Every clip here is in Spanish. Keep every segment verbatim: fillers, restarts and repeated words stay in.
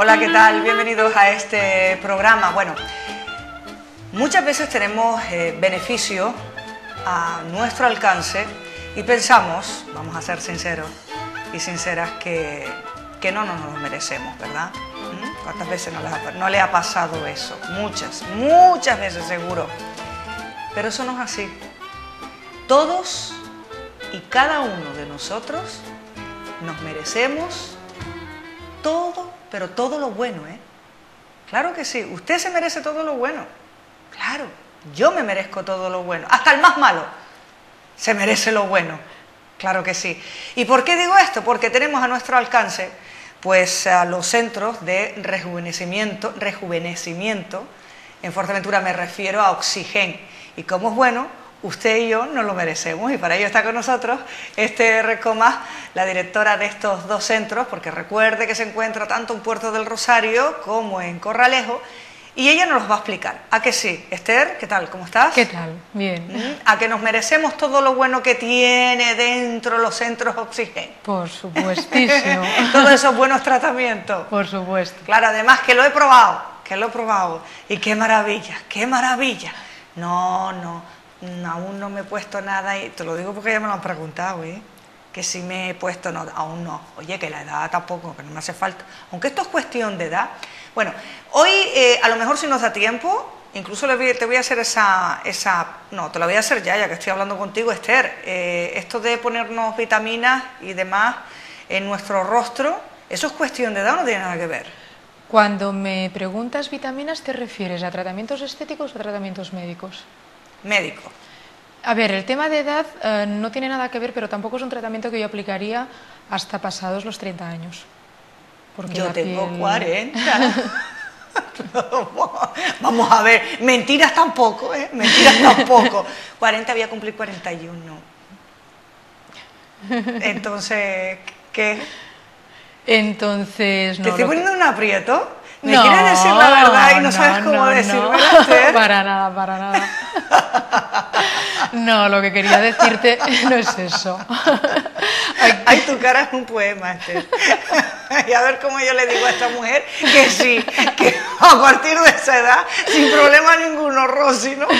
Hola, ¿qué tal? Bienvenidos a este programa. Bueno, muchas veces tenemos eh, beneficios a nuestro alcance y pensamos, vamos a ser sinceros y sinceras, que, que no nos los merecemos, ¿verdad? ¿Mm? ¿Cuántas veces no, les ha, no le ha pasado eso? Muchas, muchas veces seguro. Pero eso no es así. Todos y cada uno de nosotros nos merecemos todo, pero todo lo bueno, ¿eh? Claro que sí, usted se merece todo lo bueno. Claro, yo me merezco todo lo bueno, hasta el más malo se merece lo bueno. Claro que sí. ¿Y por qué digo esto? Porque tenemos a nuestro alcance pues a los centros de rejuvenecimiento, rejuvenecimiento. En Fuerteventura me refiero a Oxigen. Y como es bueno, usted y yo nos lo merecemos, y para ello está con nosotros Esther Comas, la directora de estos dos centros, porque recuerde que se encuentra tanto en Puerto del Rosario como en Corralejo, y ella nos los va a explicar. ¿A que sí? Esther, ¿qué tal? ¿Cómo estás? ¿Qué tal? Bien. ¿A que nos merecemos todo lo bueno que tiene dentro los centros Oxigen? Por supuestísimo. Todos esos buenos tratamientos. Por supuesto. Claro, además que lo he probado, que lo he probado, y qué maravilla, qué maravilla. No, no. Aún no me he puesto nada, y te lo digo porque ya me lo han preguntado, ¿eh? Que si me he puesto, no, aún no. Oye, que la edad tampoco, que no me hace falta. Aunque esto es cuestión de edad. Bueno, hoy eh, a lo mejor si nos da tiempo, incluso le voy, te voy a hacer esa, esa... No, te la voy a hacer ya, ya que estoy hablando contigo, Esther. Eh, esto de ponernos vitaminas y demás en nuestro rostro, ¿eso es cuestión de edad o no tiene nada que ver? Cuando me preguntas vitaminas, ¿te refieres a tratamientos estéticos o a tratamientos médicos? Médico. A ver, el tema de edad eh, no tiene nada que ver, pero tampoco es un tratamiento que yo aplicaría hasta pasados los treinta años. Porque yo tengo piel... cuarenta. Vamos a ver, mentiras tampoco, ¿eh? Mentiras tampoco. cuarenta, voy a cumplir cuarenta y uno. Entonces, ¿qué? Entonces, no. ¿Te estoy lo poniendo que... un aprieto? ¿Me no, quieres decir la verdad y no, no sabes cómo no, decirme, no. Esther? Para nada, para nada. No, lo que quería decirte no es eso. Ay, tu cara es un poema, Esther. Y a ver cómo yo le digo a esta mujer que sí, que a partir de esa edad, sin problema ninguno, Rosy, ¿no?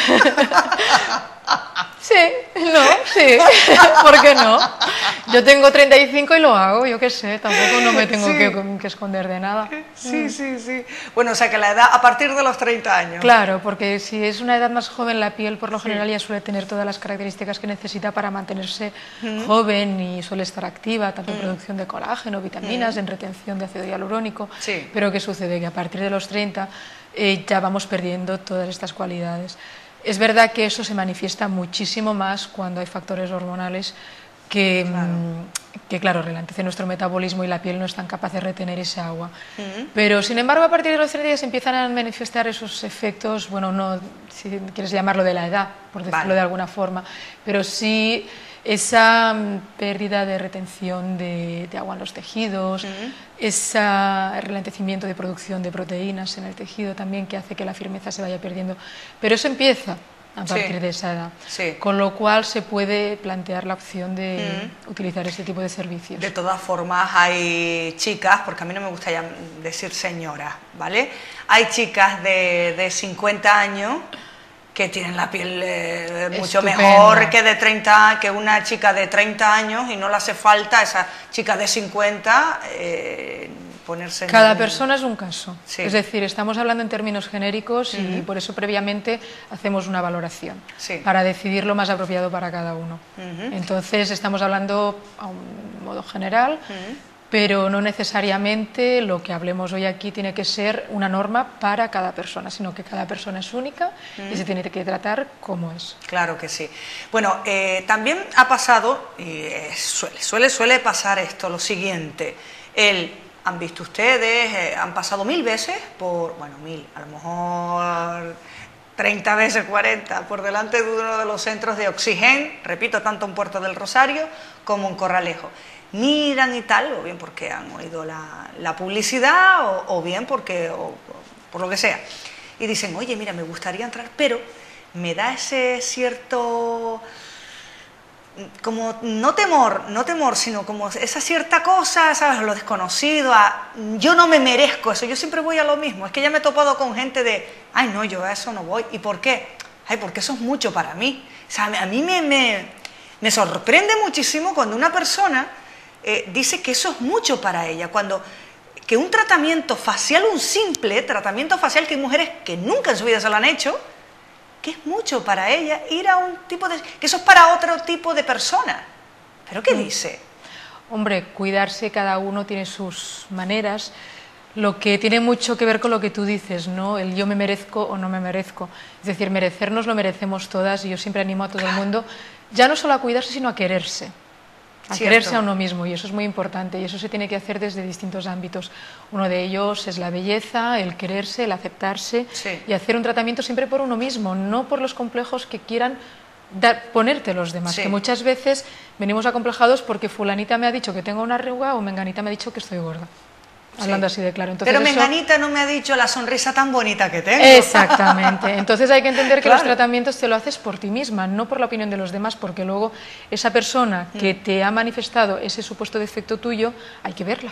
Sí, no, sí, ¿por qué no? Yo tengo treinta y cinco y lo hago, yo qué sé, tampoco no me tengo sí. que, que esconder de nada. Sí, sí, sí. Bueno, o sea que la edad a partir de los treinta años. Claro, porque si es una edad más joven, la piel por lo general sí. ya suele tener todas las características que necesita para mantenerse mm. joven y suele estar activa, tanto en mm. producción de colágeno, vitaminas, mm. en retención de ácido hialurónico. Sí. Pero ¿qué sucede? Que a partir de los treinta eh, ya vamos perdiendo todas estas cualidades. Es verdad que eso se manifiesta muchísimo más cuando hay factores hormonales que, claro, que, claro ralentizan nuestro metabolismo y la piel no es tan capaz de retener ese agua. Uh-huh. Pero, sin embargo, a partir de los treinta se empiezan a manifestar esos efectos, bueno, no, si quieres llamarlo de la edad, por decirlo vale. de alguna forma, pero sí esa pérdida de retención de, de agua en los tejidos, uh-huh. ese ralentizamiento de producción de proteínas en el tejido también, que hace que la firmeza se vaya perdiendo. Pero eso empieza a partir sí. de esa edad, sí. con lo cual se puede plantear la opción de uh-huh. utilizar este tipo de servicios. De todas formas hay chicas, porque a mí no me gusta decir señoras, ¿vale? Hay chicas de, de cincuenta años que tienen la piel eh, mucho Estupenda. mejor que de treinta, que una chica de treinta años, y no le hace falta a esa chica de cincuenta eh, ponerse... Cada en... persona es un caso, sí. es decir, estamos hablando en términos genéricos uh-huh. y por eso previamente hacemos una valoración sí. para decidir lo más apropiado para cada uno. Uh-huh. Entonces estamos hablando a un modo general, uh-huh. pero no necesariamente lo que hablemos hoy aquí tiene que ser una norma para cada persona, sino que cada persona es única uh-huh. y se tiene que tratar como es. Claro que sí. Bueno, eh, también ha pasado, y eh, suele, suele, suele pasar esto, lo siguiente, el... Han visto ustedes, eh, han pasado mil veces por, bueno, mil, a lo mejor treinta veces, cuarenta, por delante de uno de los centros de Oxigen, repito, tanto en Puerto del Rosario como en Corralejo. Miran y tal, o bien porque han oído la, la publicidad, o, o bien porque, o, o por lo que sea. Y dicen, oye, mira, me gustaría entrar, pero me da ese cierto... como no temor, no temor, sino como esa cierta cosa, ¿sabes? Lo desconocido, a, yo no me merezco eso, yo siempre voy a lo mismo. Es que ya me he topado con gente de, ay no, yo a eso no voy. ¿Y por qué? Ay, porque eso es mucho para mí. O sea, a mí me, me, me sorprende muchísimo cuando una persona eh, dice que eso es mucho para ella, cuando que un tratamiento facial, un simple tratamiento facial, que hay mujeres que nunca en su vida se lo han hecho, que es mucho para ella ir a un tipo de... que eso es para otro tipo de persona. ¿Pero qué dice? Hombre, cuidarse, cada uno tiene sus maneras. Lo que tiene mucho que ver con lo que tú dices, ¿no? El yo me merezco o no me merezco. Es decir, merecernos lo merecemos todas, y yo siempre animo a todo el mundo, ya no solo a cuidarse, sino a quererse. A Cierto. quererse a uno mismo, y eso es muy importante, y eso se tiene que hacer desde distintos ámbitos. Uno de ellos es la belleza, el quererse, el aceptarse, sí. y hacer un tratamiento siempre por uno mismo, no por los complejos que quieran dar, ponerte los demás, sí. que muchas veces venimos acomplejados porque fulanita me ha dicho que tengo una arruga o menganita me ha dicho que estoy gorda. Hablando sí. así de claro. Entonces, pero eso... menganita no me ha dicho la sonrisa tan bonita que tengo. Exactamente. Entonces hay que entender que claro. los tratamientos te lo haces por ti misma, no por la opinión de los demás, porque luego esa persona que mm. te ha manifestado ese supuesto defecto tuyo, hay que verla.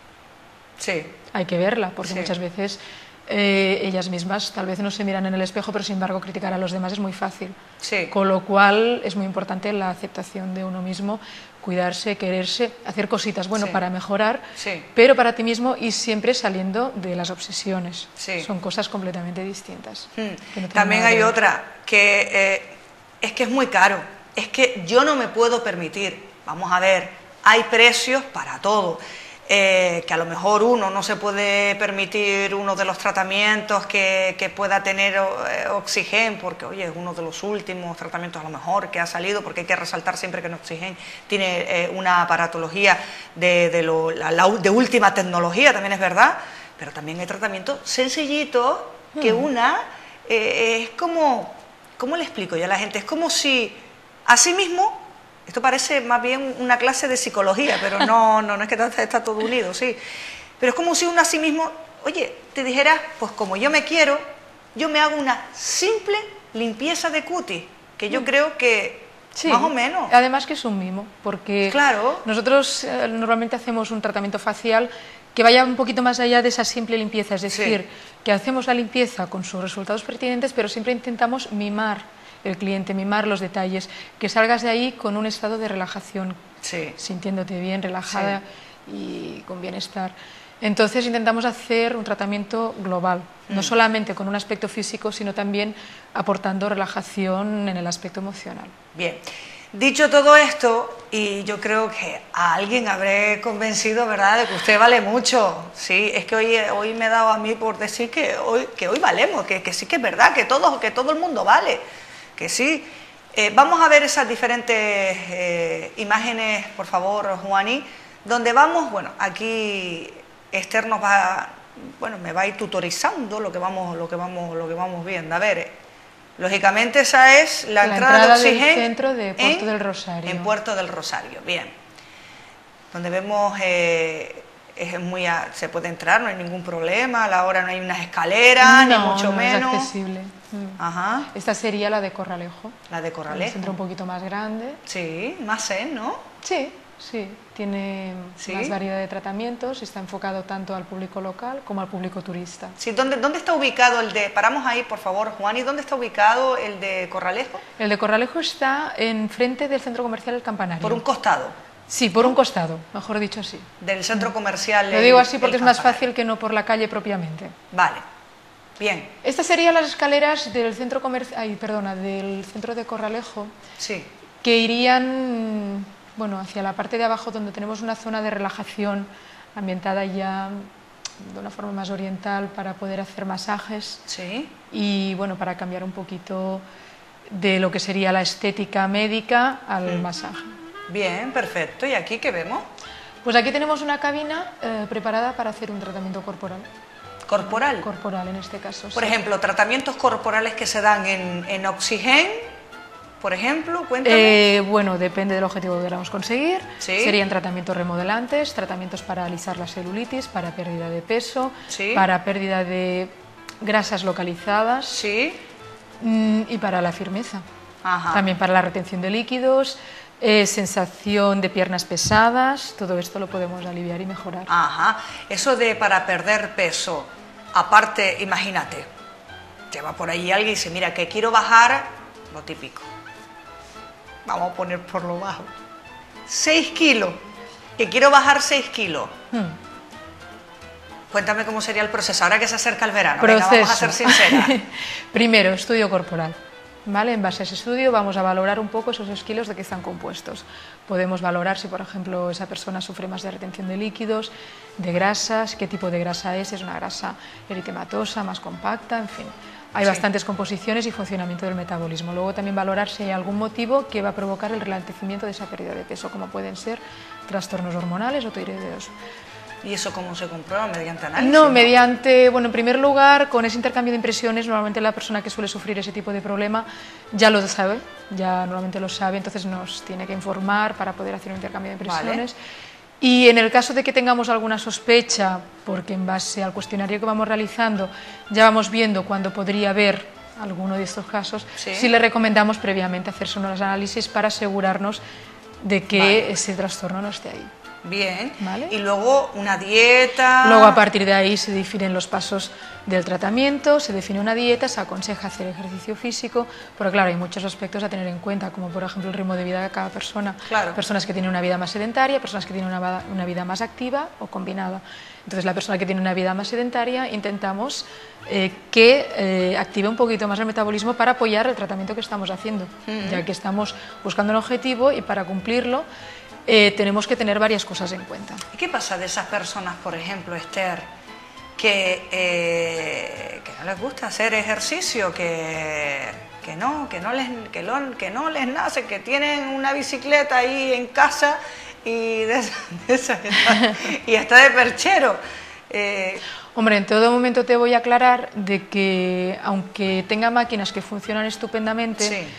Sí. Hay que verla, porque sí. muchas veces eh, ellas mismas tal vez no se miran en el espejo, pero sin embargo criticar a los demás es muy fácil. Sí. Con lo cual es muy importante la aceptación de uno mismo, cuidarse, quererse, hacer cositas, bueno, sí. para mejorar, sí. pero para ti mismo, y siempre saliendo de las obsesiones. Sí. Son cosas completamente distintas. Hmm. No También hay otra, que eh, es que es muy caro, es que yo no me puedo permitir. Vamos a ver, hay precios para todo. Eh, que a lo mejor uno no se puede permitir uno de los tratamientos que, que pueda tener eh, Oxygen, porque oye, es uno de los últimos tratamientos a lo mejor que ha salido, porque hay que resaltar siempre que Oxygen tiene eh, una aparatología de, de, lo, la, la, de última tecnología, también es verdad, pero también hay tratamientos sencillitos que hmm. una eh, es como, ¿cómo le explico yo a la gente? Es como si a sí mismo... Esto parece más bien una clase de psicología, pero no, no, no es que está, está todo unido, sí. Pero es como si uno a sí mismo, oye, te dijera, pues como yo me quiero, yo me hago una simple limpieza de cutis, que yo mm. creo que sí, más o menos. Además que es un mimo, porque claro. nosotros eh, normalmente hacemos un tratamiento facial que vaya un poquito más allá de esa simple limpieza, es decir, sí. que hacemos la limpieza con sus resultados pertinentes, pero siempre intentamos mimar el cliente, mimar los detalles, que salgas de ahí con un estado de relajación, sí. sintiéndote bien, relajada sí. y con bienestar. Entonces intentamos hacer un tratamiento global, mm. no solamente con un aspecto físico, sino también aportando relajación en el aspecto emocional. Bien, dicho todo esto, y yo creo que a alguien habré convencido, ¿verdad?, de que usted vale mucho. Sí, es que hoy, hoy me he dado a mí por decir que hoy, que hoy valemos, que, que sí que es verdad, que todo, que todo el mundo vale. Que sí. Eh, vamos a ver esas diferentes eh, imágenes, por favor, Juani, donde vamos, bueno, aquí Esther nos va, bueno, me va a ir tutorizando lo que vamos, lo que vamos, lo que vamos viendo. A ver, eh, lógicamente esa es la, la entrada, entrada de Oxygen del centro de Puerto en, del Rosario. En Puerto del Rosario, bien. Donde vemos... Eh, es muy a, se puede entrar, no hay ningún problema, a la hora no hay unas escaleras, no, ni mucho no menos. Es accesible. Mm. Ajá. Esta sería la de Corralejo. La de Corralejo. Un centro un poquito más grande. Sí, más zen, ¿no? Sí, sí. Tiene ¿Sí? más variedad de tratamientos, está enfocado tanto al público local como al público turista. Sí, ¿dónde, dónde está ubicado el de, paramos ahí por favor, Juan, ¿y dónde está ubicado el de Corralejo? El de Corralejo está enfrente del centro comercial El Campanario. Por un costado. Sí, por un costado, mejor dicho así. Del centro comercial. Lo digo así porque es más fácil que no por la calle propiamente. Vale, bien. Estas serían las escaleras del centro comercial, ay, perdona, del centro de Corralejo. Sí. Que irían, bueno, hacia la parte de abajo donde tenemos una zona de relajación ambientada ya de una forma más oriental para poder hacer masajes. Sí. Y bueno, para cambiar un poquito de lo que sería la estética médica al sí. masaje. Bien, perfecto. ¿Y aquí qué vemos? Pues aquí tenemos una cabina eh, preparada para hacer un tratamiento corporal. ¿Corporal? Corporal, en este caso. Por sí. ejemplo, tratamientos corporales que se dan en, en Oxygen, por ejemplo, cuéntame. Eh, bueno, depende del objetivo que queramos conseguir. ¿Sí? Serían tratamientos remodelantes, tratamientos para alisar la celulitis, para pérdida de peso, ¿Sí? para pérdida de grasas localizadas. ¿Sí? Y para la firmeza. Ajá. También para la retención de líquidos, eh, sensación de piernas pesadas, todo esto lo podemos aliviar y mejorar. Ajá, eso de para perder peso, aparte, imagínate, te va por ahí alguien y dice, mira, que quiero bajar, lo típico, vamos a poner por lo bajo, seis kilos, que quiero bajar seis kilos. Hmm. Cuéntame cómo sería el proceso, ahora que se acerca el verano. Proceso. Venga, vamos a ser sinceras. Primero, estudio corporal. ¿Vale? En base a ese estudio vamos a valorar un poco esos dos kilos de qué están compuestos. Podemos valorar si, por ejemplo, esa persona sufre más de retención de líquidos, de grasas, qué tipo de grasa es, es una grasa eritematosa, más compacta, en fin. Hay sí. bastantes composiciones y funcionamiento del metabolismo. Luego también valorar si hay algún motivo que va a provocar el ralentecimiento de esa pérdida de peso, como pueden ser trastornos hormonales o tiroideos. ¿Y eso cómo se comprueba? ¿Mediante análisis? No, ¿no? mediante, bueno, en primer lugar, con ese intercambio de impresiones, normalmente la persona que suele sufrir ese tipo de problema ya lo sabe, ya normalmente lo sabe, entonces nos tiene que informar para poder hacer un intercambio de impresiones. Vale. Y en el caso de que tengamos alguna sospecha, porque en base al cuestionario que vamos realizando ya vamos viendo cuándo podría haber alguno de estos casos, sí, sí le recomendamos previamente hacerse unos análisis para asegurarnos de que vale. ese trastorno no esté ahí. Bien, ¿vale? Y luego una dieta... Luego a partir de ahí se definen los pasos del tratamiento, se define una dieta, se aconseja hacer ejercicio físico, pero claro, hay muchos aspectos a tener en cuenta, como por ejemplo el ritmo de vida de cada persona. Claro. Personas que tienen una vida más sedentaria, personas que tienen una, una vida más activa o combinada. Entonces la persona que tiene una vida más sedentaria intentamos eh, que eh, active un poquito más el metabolismo para apoyar el tratamiento que estamos haciendo, uh-huh. ya que estamos buscando un objetivo y para cumplirlo Eh, tenemos que tener varias cosas en cuenta. ¿Y qué pasa de esas personas, por ejemplo, Esther, que, eh, que no les gusta hacer ejercicio, que, que, no, que, no les, que, lo, que no les nace, que tienen una bicicleta ahí en casa y, de esa, de esa está, y está de perchero? Eh, Hombre, en todo momento te voy a aclarar de que, aunque tenga máquinas que funcionan estupendamente, sí.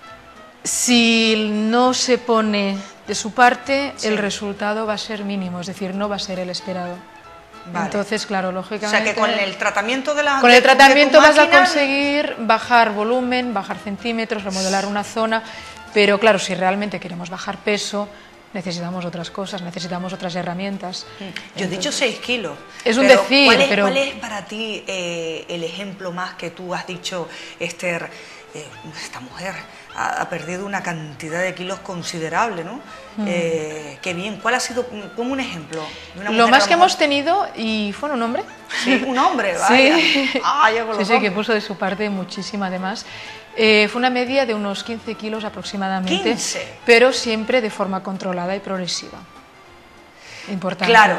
si no se pone de su parte, sí. el resultado va a ser mínimo, es decir, no va a ser el esperado. Vale. Entonces, claro, lógicamente... O sea, que con el tratamiento de la Con de, el tratamiento vas máquina... a conseguir bajar volumen, bajar centímetros, remodelar una zona, pero claro, si realmente queremos bajar peso, necesitamos otras cosas, necesitamos otras herramientas. Yo Entonces, he dicho seis kilos. Es un decir, ¿cuál es, pero... ¿Cuál es para ti eh, el ejemplo más que tú has dicho, Esther, eh, esta mujer ha, ha perdido una cantidad de kilos considerable, ¿no? Mm. Eh, qué bien. ¿Cuál ha sido, como un ejemplo? De una lo más que hemos tenido, y fue un hombre. Sí, un hombre, vaya. Sí, ah, yo sí, sí, que puso de su parte muchísima además. Eh, fue una media de unos quince kilos aproximadamente, quince. Pero siempre de forma controlada y progresiva. Importante. Claro.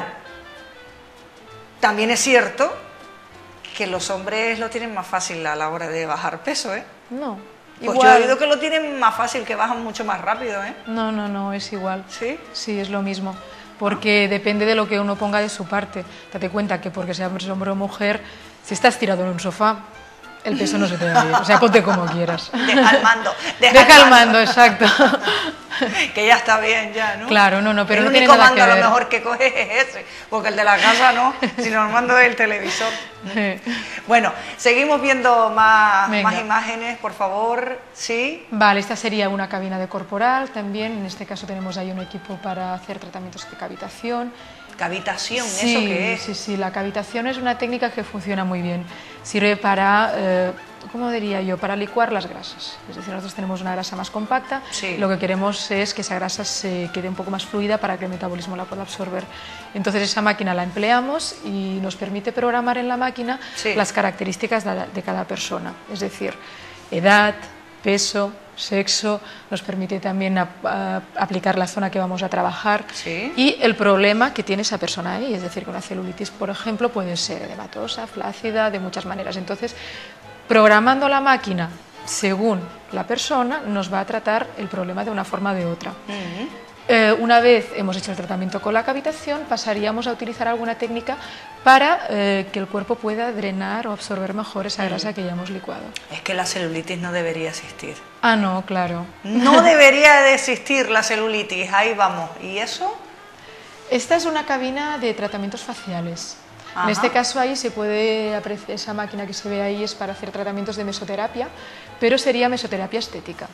También es cierto que los hombres lo tienen más fácil a la hora de bajar peso, ¿eh? No. Pues igual. yo he oído que lo tienen más fácil, que bajan mucho más rápido, ¿eh? No, no, no, es igual. ¿Sí? Sí, es lo mismo. Porque ah. depende de lo que uno ponga de su parte. Date cuenta que porque seas hombre o mujer, si estás tirado en un sofá, el peso no se te va a ir. O sea, ponte como quieras. Deja el mando. Deja, deja el mando, exacto. Que ya está bien, ya, ¿no? Claro, no, no, pero el no tiene nada que ver. El único mando a lo mejor que coges es ese, porque el de la casa no, sino el mando del televisor. Bueno, seguimos viendo más, más imágenes, por favor, ¿sí? Vale, esta sería una cabina de corporal también, en este caso tenemos ahí un equipo para hacer tratamientos de cavitación. ¿Cavitación? Sí, ¿Eso qué es? Sí, sí, la cavitación es una técnica que funciona muy bien, sirve para... Eh, ¿cómo diría yo? Para licuar las grasas. Es decir, nosotros tenemos una grasa más compacta, sí. Lo que queremos es que esa grasa se quede un poco más fluida para que el metabolismo la pueda absorber. Entonces esa máquina la empleamos y nos permite programar en la máquina sí. las características de, de cada persona, es decir, edad, peso, sexo, nos permite también a, a, aplicar la zona que vamos a trabajar sí. y el problema que tiene esa persona ahí, es decir, que una celulitis, por ejemplo, puede ser edematosa, flácida, de muchas maneras. Entonces, programando la máquina según la persona, nos va a tratar el problema de una forma o de otra. Uh-huh. eh, una vez hemos hecho el tratamiento con la cavitación, pasaríamos a utilizar alguna técnica para eh, que el cuerpo pueda drenar o absorber mejor esa grasa uh-huh. que ya hemos licuado. Es que la celulitis no debería existir. Ah, no, claro. No debería de existir la celulitis, ahí vamos. ¿Y eso? Esta es una cabina de tratamientos faciales. Ajá. En este caso ahí se puede apreciar, esa máquina que se ve ahí es para hacer tratamientos de mesoterapia, pero sería mesoterapia estética.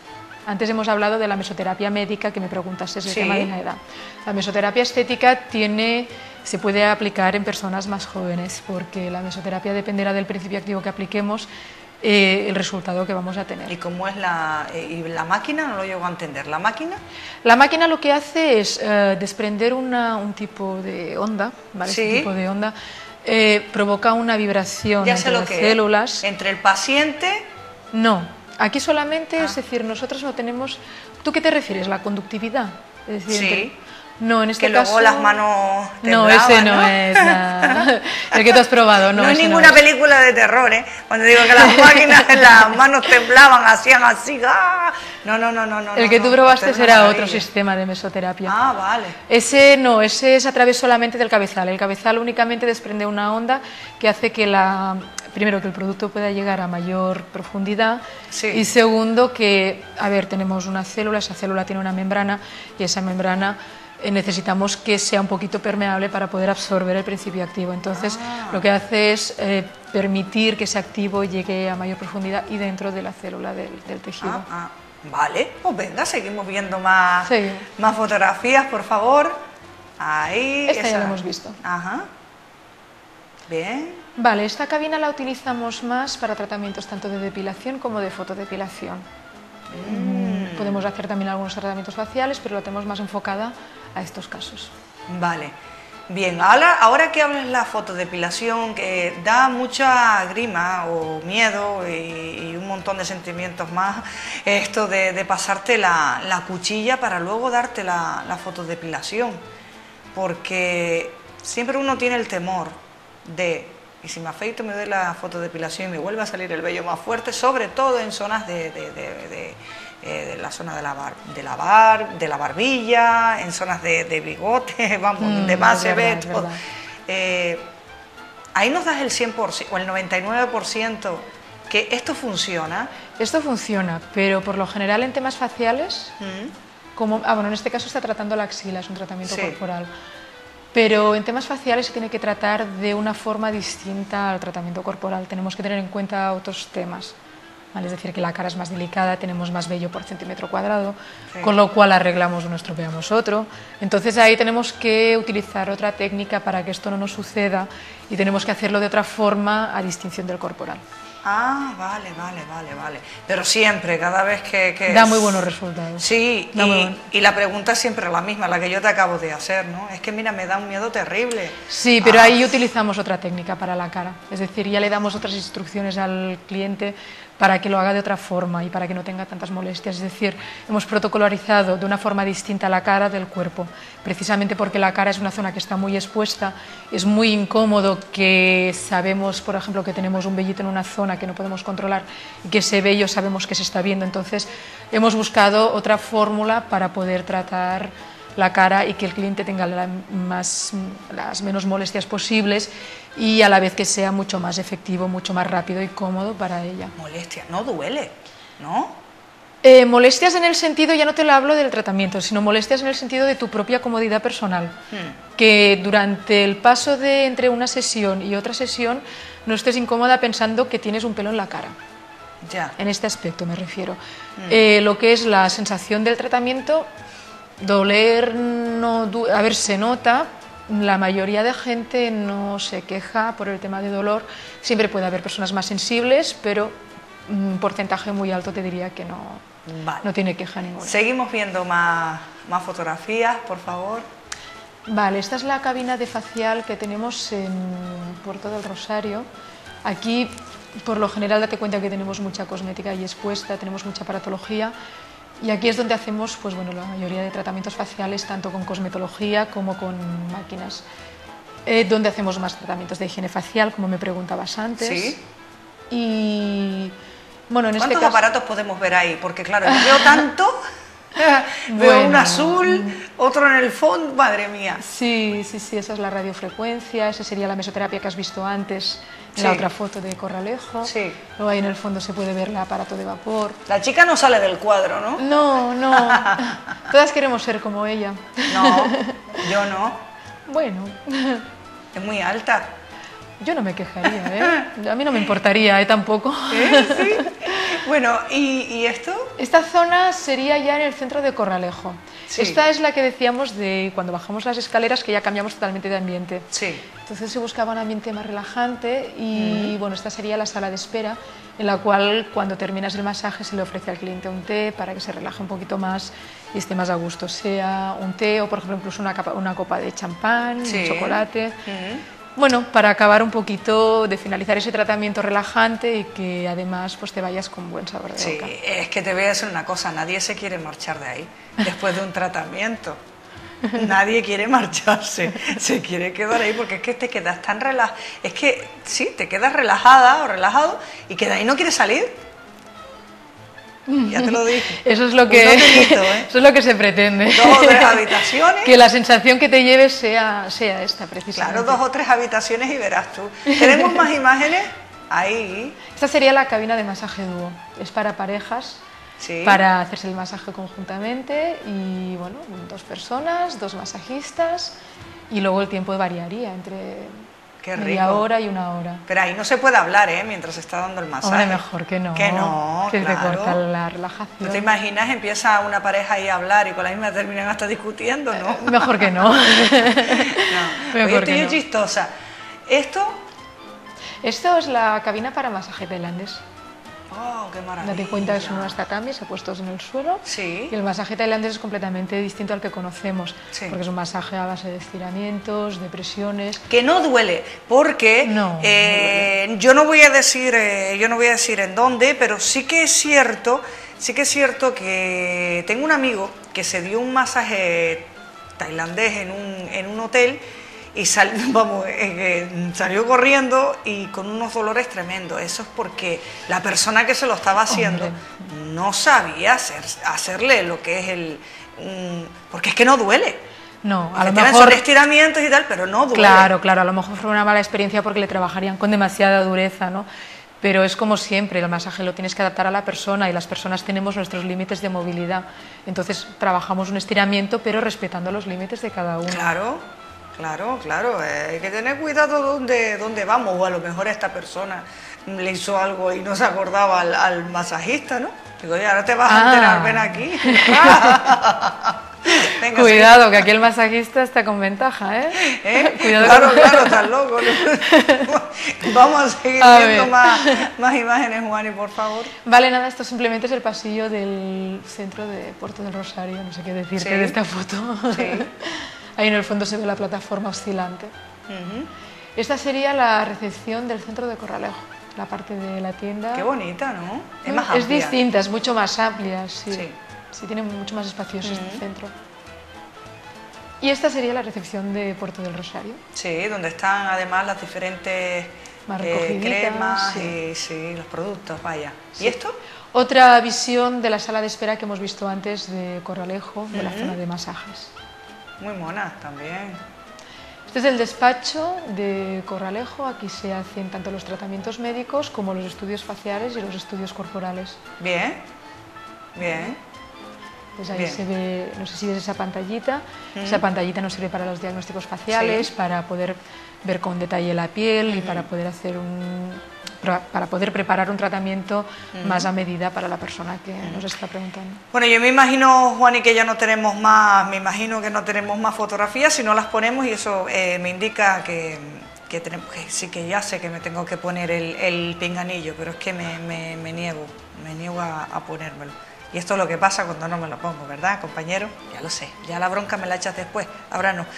Antes hemos hablado de la mesoterapia médica, que me preguntaste, es el Sí. tema de la edad. La mesoterapia estética tiene, se puede aplicar en personas más jóvenes, porque la mesoterapia dependerá del principio activo que apliquemos, eh, el resultado que vamos a tener. ¿Y cómo es la, eh, y la máquina? No lo llego a entender. ¿La máquina? La máquina lo que hace es eh, desprender una, un tipo de onda, ¿vale? Sí. Este tipo de onda eh, provoca una vibración Ya sé entre lo las que células. es. Entre el paciente... No, aquí solamente, Ah. es decir, nosotros no tenemos... ¿Tú qué te refieres? ¿La conductividad? Es decir, Sí. entre- No, en este Que luego caso... las manos No, temblaban, ese no, ¿no? es nada. El que tú has probado, no, No, es ese ninguna es. película de terror, ¿eh? Cuando digo que las máquinas, las manos temblaban, hacían así, ¡ah! No, no, no, no, no. El que no, tú no, probaste esto es una será otro maravilla. sistema de mesoterapia. Ah, vale. Ese no, ese es a través solamente del cabezal. El cabezal únicamente desprende una onda que hace que la, primero, que el producto pueda llegar a mayor profundidad, Sí. y segundo, que, a ver, tenemos una célula, esa célula tiene una membrana, y esa membrana eh, necesitamos que sea un poquito permeable para poder absorber el principio activo. Entonces, Ah. lo que hace es eh, permitir que ese activo llegue a mayor profundidad y dentro de la célula del, del tejido. Ah, ah. Vale, pues venga, seguimos viendo más, Sí. más fotografías, por favor. Ahí. Esta ya esa. la hemos visto. Ajá. Bien. Vale, esta cabina la utilizamos más para tratamientos tanto de depilación como de fotodepilación. Mm, Podemos hacer también algunos tratamientos faciales, pero la tenemos más enfocada a estos casos. Vale. Bien, ahora, ahora que hablas la fotodepilación, que da mucha grima o miedo y, y un montón de sentimientos más, esto de, de pasarte la, la cuchilla para luego darte la, la fotodepilación, porque siempre uno tiene el temor de, y si me afeito me doy la fotodepilación y me vuelve a salir el vello más fuerte, sobre todo en zonas de, de, de, de, eh, de la zona de la, bar, de, la bar, de la barbilla, en zonas de, de bigote, vamos, Mm, donde más es se verdad, ve es todo. verdad. Eh, ahí nos das el cien por ciento o el noventa y nueve por ciento que esto funciona. Esto funciona, pero por lo general en temas faciales, Mm, como, ah, bueno, en este caso está tratando la axila, es un tratamiento Sí. corporal. Pero en temas faciales se tiene que tratar de una forma distinta al tratamiento corporal. Tenemos que tener en cuenta otros temas. ¿Vale? Es decir, que la cara es más delicada, tenemos más vello por centímetro cuadrado, Sí. con lo cual arreglamos uno, estropeamos otro. Entonces ahí tenemos que utilizar otra técnica para que esto no nos suceda y tenemos que hacerlo de otra forma a distinción del corporal. Ah, vale, vale, vale, vale. Pero siempre, cada vez que... que Da muy buenos resultados. Sí, Da muy y, bueno. y la pregunta es siempre la misma, la que yo te acabo de hacer, ¿no? Es que mira, me da un miedo terrible. Sí, pero Ah, ahí utilizamos otra técnica para la cara. Es decir, ya le damos otras instrucciones al cliente para que lo haga de otra forma y para que no tenga tantas molestias. Es decir, hemos protocolarizado de una forma distinta la cara del cuerpo, precisamente porque la cara es una zona que está muy expuesta, es muy incómodo que sabemos, por ejemplo, que tenemos un vellito en una zona que no podemos controlar y que ese vello sabemos que se está viendo. Entonces, hemos buscado otra fórmula para poder tratar la cara y que el cliente tenga la más, las menos molestias posibles y a la vez que sea mucho más efectivo, mucho más rápido y cómodo para ella. Molestia, no duele, ¿no? Eh, molestias en el sentido, ya no te lo hablo del tratamiento, sino molestias en el sentido de tu propia comodidad personal. Hmm. Que durante el paso de entre una sesión y otra sesión no estés incómoda pensando que tienes un pelo en la cara. Ya. En este aspecto me refiero. Eh, lo que es la sensación del tratamiento, doler, no, du- a ver, se nota. La mayoría de gente no se queja por el tema de dolor. Siempre puede haber personas más sensibles, pero un porcentaje muy alto te diría que no, Vale. no tiene queja ninguna. Seguimos viendo más, más fotografías, por favor. Vale, esta es la cabina de facial que tenemos en Puerto del Rosario. Aquí, por lo general, date cuenta que tenemos mucha cosmética ahí expuesta, tenemos mucha aparatología. Y aquí es donde hacemos, pues bueno, la mayoría de tratamientos faciales, tanto con cosmetología como con máquinas. Eh, donde hacemos más tratamientos de higiene facial, como me preguntabas antes. Sí. Y bueno, en este ¿Cuántos caso... aparatos podemos ver ahí? Porque claro, yo veo tanto, veo un Bueno. azul, otro en el fondo, madre mía. Sí, sí, sí, esa es la radiofrecuencia, esa sería la mesoterapia que has visto antes en la Sí. otra foto de Corralejo. Sí. Luego ahí en el fondo se puede ver el aparato de vapor. La chica no sale del cuadro, ¿no? No, no, todas queremos ser como ella. No, yo no. Bueno, Es muy alta. yo no me quejaría, ¿eh? A mí no me importaría, ¿eh? Tampoco. ¿Eh? Sí. Bueno, ¿y, ¿y esto? Esta zona sería ya en el centro de Corralejo. Sí. Esta es la que decíamos de cuando bajamos las escaleras, que ya cambiamos totalmente de ambiente. Sí. Entonces se buscaba un ambiente más relajante y mm. bueno, esta sería la sala de espera, en la cual cuando terminas el masaje se le ofrece al cliente un té para que se relaje un poquito más y esté más a gusto, sea un té o por ejemplo incluso una, capa, una copa de champán, sí. un chocolate. Mm. Bueno, para acabar un poquito de finalizar ese tratamiento relajante y que además pues te vayas con buen sabor de boca. Sí, es que te voy a decir una cosa, nadie se quiere marchar de ahí después de un tratamiento. Nadie quiere marcharse, se quiere quedar ahí porque es que te quedas tan relajado, es que sí, te quedas relajada o relajado y que de ahí no quieres salir. Ya te lo dije. Eso es lo que, hotelito, ¿eh? Eso es lo que se pretende. Dos o tres habitaciones. Que la sensación que te lleves sea, sea esta, precisamente. Claro, dos o tres habitaciones y verás tú. ¿Tenemos más imágenes? Ahí. Esta sería la cabina de masaje dúo. Es para parejas, sí. para hacerse el masaje conjuntamente y, bueno, dos personas, dos masajistas y luego el tiempo variaría entre... Qué rico. Media hora y una hora. Pero ahí no se puede hablar, ¿eh? Mientras se está dando el masaje. Hombre, mejor que no. Que no, que claro. te corta la relajación. ¿No te imaginas? Empieza una pareja ahí a hablar y con la misma terminan hasta discutiendo, ¿no? Eh, mejor que no. no. Mejor Oye, estoy que yo no. chistosa. ¿Esto? Esto es la cabina para masaje tailandés. Oh, qué maravilla. Date cuenta que son unos tatamis puestos en el suelo. Sí. Y el masaje tailandés es completamente distinto al que conocemos. Sí. Porque es un masaje a base de estiramientos, de presiones. Que no duele, porque no, eh, no duele. yo no voy a decir, eh, yo no voy a decir en dónde, pero sí que es cierto, sí que es cierto que tengo un amigo que se dio un masaje tailandés en un, en un hotel. Y sal, vamos, eh, eh, salió corriendo y con unos dolores tremendos. Eso es porque la persona que se lo estaba haciendo Hombre. no sabía hacer, hacerle lo que es el... Um, porque es que no duele. No, a lo lo mejor... son estiramientos y tal, pero no duele. Claro, claro, a lo mejor fue una mala experiencia porque le trabajarían con demasiada dureza, ¿no? Pero es como siempre, el masaje lo tienes que adaptar a la persona y las personas tenemos nuestros límites de movilidad. Entonces trabajamos un estiramiento, pero respetando los límites de cada uno. Claro. Claro, claro, eh, hay que tener cuidado donde, donde vamos, o a lo mejor a esta persona le hizo algo y no se acordaba al, al masajista, ¿no? Digo, oye, ahora te vas ah. a enterar, ven aquí. Venga, cuidado, sí. que aquí el masajista está con ventaja, ¿eh? ¿Eh? Cuidado claro, con... claro, estás loco. Vamos a seguir a viendo más, ver. más imágenes, Juani, por favor. Vale, nada, esto simplemente es el pasillo del centro de Puerto del Rosario, no sé qué decirte ¿Sí? de esta foto. Sí. Ahí en el fondo se ve la plataforma oscilante. Uh-huh. Esta sería la recepción del centro de Corralejo, la parte de la tienda. Qué bonita, ¿no? Es más amplia. Es distinta, es mucho más amplia, sí. Sí, sí tiene mucho más espacios uh-huh. este centro. Y esta sería la recepción de Puerto del Rosario. Sí, donde están además las diferentes eh, cremas sí. y sí, los productos, vaya. Sí. ¿Y esto? Otra visión de la sala de espera que hemos visto antes de Corralejo, de uh-huh. la zona de masajes. Muy mona también. Este es el despacho de Corralejo. Aquí se hacen tanto los tratamientos médicos como los estudios faciales y los estudios corporales. Bien, bien. Pues ahí bien. se ve, no sé si ves esa pantallita. Mm. Esa pantallita nos sirve para los diagnósticos faciales, sí. para poder ver con detalle la piel mm. y para poder hacer un... para poder preparar un tratamiento uh-huh. más a medida para la persona que uh-huh. nos está preguntando. Bueno, yo me imagino, Juani, que ya no tenemos más, me imagino que no tenemos más fotografías, si no las ponemos y eso eh, me indica que, que tenemos que, sí que ya sé que me tengo que poner el, el pinganillo, pero es que me, me, me niego, me niego a, a ponérmelo. Y esto es lo que pasa cuando no me lo pongo, ¿verdad, compañero? Ya lo sé, ya la bronca me la echas después, ahora no,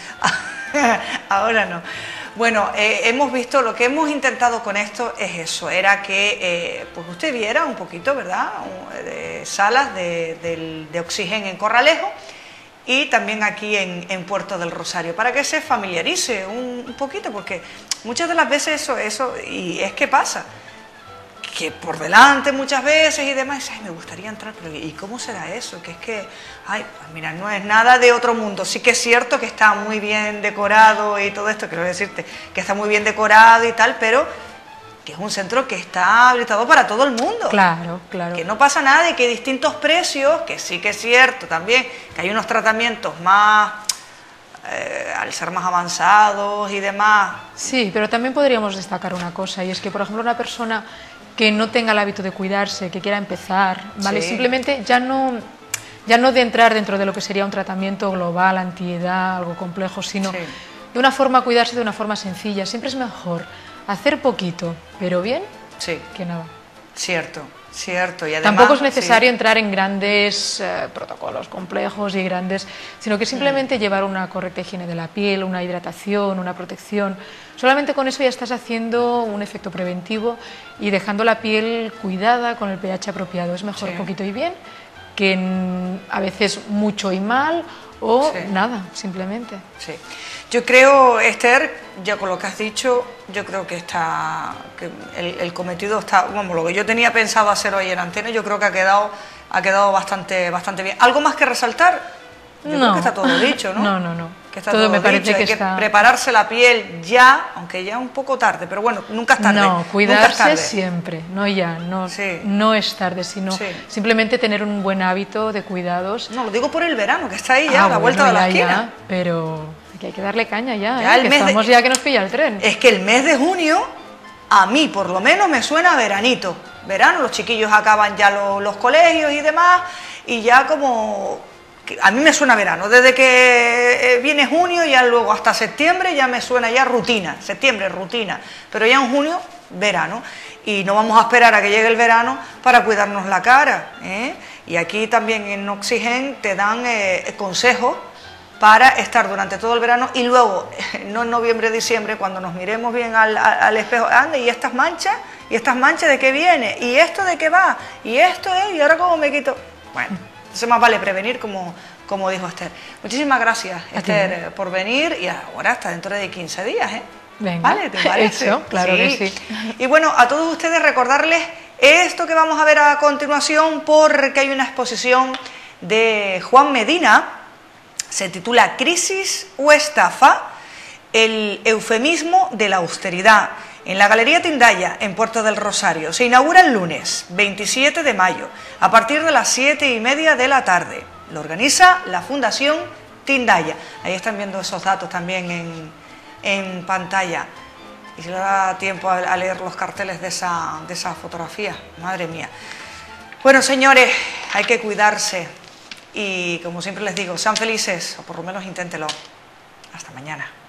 ahora no. Bueno, eh, hemos visto, lo que hemos intentado con esto es eso, era que eh, pues usted viera un poquito, ¿verdad?, de salas de, de, de oxígeno en Corralejo y también aquí en, en Puerto del Rosario, para que se familiarice un, un poquito, porque muchas de las veces eso, eso, y es que pasa, que por delante muchas veces y demás, ay, me gustaría entrar, pero ¿y cómo será eso? Que es que, ay, pues mira, no es nada de otro mundo. Sí que es cierto que está muy bien decorado y todo esto, quiero decirte, que está muy bien decorado y tal, pero que es un centro que está habilitado para todo el mundo. Claro, claro. Que no pasa nada y que hay distintos precios, que sí que es cierto también, que hay unos tratamientos más... Eh, al ser más avanzados y demás. Sí, pero también podríamos destacar una cosa, y es que, por ejemplo, una persona que no tenga el hábito de cuidarse, que quiera empezar, ¿vale? Sí. Simplemente ya no, ya no de entrar dentro de lo que sería un tratamiento global, antiedad, algo complejo, sino Sí. de una forma cuidarse de una forma sencilla. Siempre es mejor hacer poquito, pero bien, Sí, que nada. cierto, cierto. Y además, Tampoco es necesario sí. entrar en grandes eh, protocolos complejos y grandes, sino que simplemente Mm. llevar una correcta higiene de la piel, una hidratación, una protección. Solamente con eso ya estás haciendo un efecto preventivo y dejando la piel cuidada con el pH apropiado. Es mejor Sí. poquito y bien que en- a veces mucho y mal o Sí. nada, simplemente. Sí. Yo creo, Esther, ya con lo que has dicho, yo creo que está, que el, el cometido está, vamos, lo que yo tenía pensado hacer hoy en antena, yo creo que ha quedado, ha quedado bastante, bastante bien. ¿Algo más que resaltar? Yo creo No. que está todo dicho, ¿no? No, no, no. Que está Todo todo, me parece dicho. que Hay que está- prepararse la piel ya, aunque ya un poco tarde, pero bueno, nunca es tarde. No, nunca es cuidarse tarde. siempre, no ya, no, Sí. no es tarde, sino Sí. simplemente tener un buen hábito de cuidados. No, lo digo por el verano, que está ahí ya, Ah, a la vuelta bueno, de la ya, esquina. ya, pero que hay que darle caña ya, Ya ¿eh? el Que mes de- estamos ya que nos pilla el tren. Es que el mes de junio, a mí por lo menos me suena a veranito. Verano, los chiquillos acaban ya lo- los colegios y demás, y ya como... que a mí me suena a verano. Desde que eh, viene junio, ya luego hasta septiembre, ya me suena ya rutina. Septiembre, rutina. Pero ya en junio, verano. Y no vamos a esperar a que llegue el verano para cuidarnos la cara, ¿eh? Y aquí también en Oxygen te dan eh, consejos para estar durante todo el verano y luego, no en noviembre, diciembre, cuando nos miremos bien al, al- al espejo, anda, ¿y estas manchas? ¿Y estas manchas de qué viene? ¿Y esto de qué va? ¿Y esto es? ¿Y ahora cómo me quito? Bueno, entonces más vale prevenir, como, como dijo Esther. Muchísimas gracias, A ti. Esther, eh, por venir y ahora hasta dentro de quince días, ¿eh? Venga, ¿Vale? ¿Te parece? hecho, claro que sí. Y bueno, a todos ustedes recordarles esto que vamos a ver a continuación, porque hay una exposición de Juan Medina. Se titula Crisis o estafa, el eufemismo de la austeridad, en la Galería Tindaya, en Puerto del Rosario. Se inaugura el lunes veintisiete de mayo, a partir de las siete y media de la tarde. Lo organiza la Fundación Tindaya. Ahí están viendo esos datos también en, en pantalla. Y si le da tiempo a, a leer los carteles de esa, de esa fotografía, madre mía. Bueno, señores, hay que cuidarse. Y como siempre les digo, sean felices, o por lo menos inténtelo. Hasta mañana.